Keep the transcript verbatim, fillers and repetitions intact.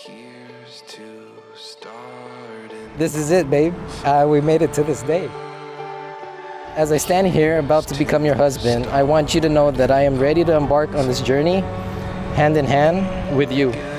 This is it, babe. Uh, we made it to this day. As I stand here about to become your husband, I want you to know that I am ready to embark on this journey hand in hand with you.